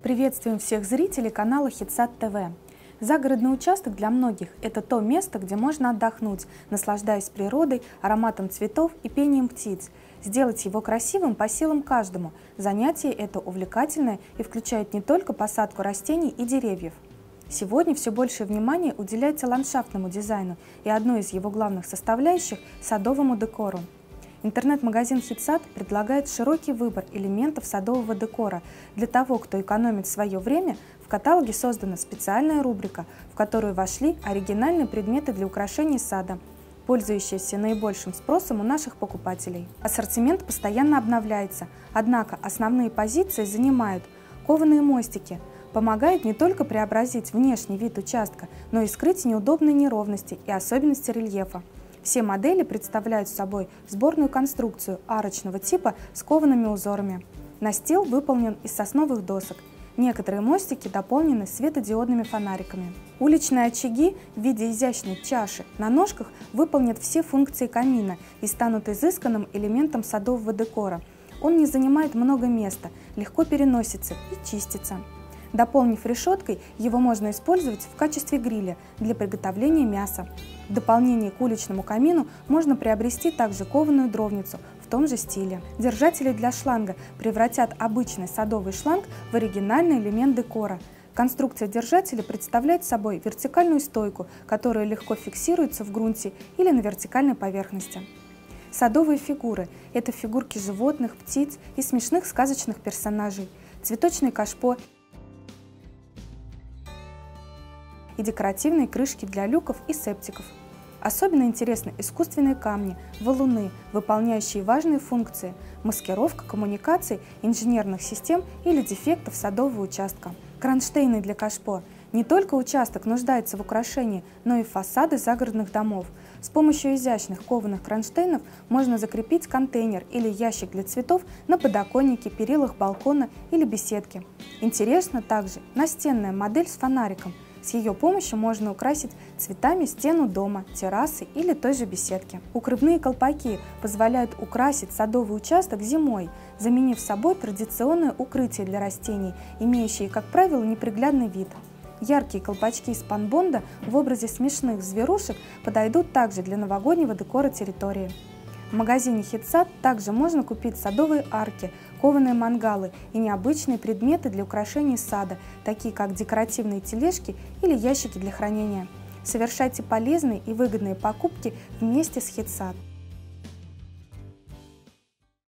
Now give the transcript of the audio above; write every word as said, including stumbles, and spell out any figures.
Приветствуем всех зрителей канала Хитсад ТВ. Загородный участок для многих – это то место, где можно отдохнуть, наслаждаясь природой, ароматом цветов и пением птиц. Сделать его красивым по силам каждому. Занятие это увлекательное и включает не только посадку растений и деревьев. Сегодня все большее внимание уделяется ландшафтному дизайну и одной из его главных составляющих – садовому декору. Интернет-магазин Хитсад предлагает широкий выбор элементов садового декора. Для того, кто экономит свое время, в каталоге создана специальная рубрика, в которую вошли оригинальные предметы для украшения сада, пользующиеся наибольшим спросом у наших покупателей. Ассортимент постоянно обновляется, однако основные позиции занимают кованые мостики. Помогают не только преобразить внешний вид участка, но и скрыть неудобные неровности и особенности рельефа. Все модели представляют собой сборную конструкцию арочного типа с коваными узорами. Настил выполнен из сосновых досок. Некоторые мостики дополнены светодиодными фонариками. Уличные очаги в виде изящной чаши на ножках выполнят все функции камина и станут изысканным элементом садового декора. Он не занимает много места, легко переносится и чистится. Дополнив решеткой, его можно использовать в качестве гриля для приготовления мяса. В дополнение к уличному камину можно приобрести также кованую дровницу в том же стиле. Держатели для шланга превратят обычный садовый шланг в оригинальный элемент декора. Конструкция держателя представляет собой вертикальную стойку, которая легко фиксируется в грунте или на вертикальной поверхности. Садовые фигуры – это фигурки животных, птиц и смешных сказочных персонажей, цветочный кашпо и декоративные крышки для люков и септиков. Особенно интересны искусственные камни, валуны, выполняющие важные функции – маскировка коммуникаций, инженерных систем или дефектов садового участка. Кронштейны для кашпо. Не только участок нуждается в украшении, но и фасады загородных домов. С помощью изящных кованых кронштейнов можно закрепить контейнер или ящик для цветов на подоконнике, перилах балкона или беседке. Интересна также настенная модель с фонариком. С ее помощью можно украсить цветами стену дома, террасы или той же беседки. Укрывные колпаки позволяют украсить садовый участок зимой, заменив собой традиционное укрытие для растений, имеющие, как правило, неприглядный вид. Яркие колпачки из спанбонда в образе смешных зверушек подойдут также для новогоднего декора территории. В магазине Хитсад также можно купить садовые арки, кованые мангалы и необычные предметы для украшения сада, такие как декоративные тележки или ящики для хранения. Совершайте полезные и выгодные покупки вместе с Хитсад.